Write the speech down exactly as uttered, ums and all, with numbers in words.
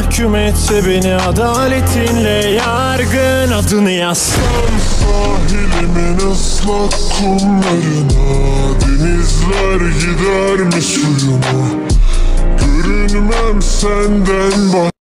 hükümetse beni adaletinle yargın, adını yazsam Sahilimin ıslak kumlarına denizler gider mi suyuma? Görünmem senden başka.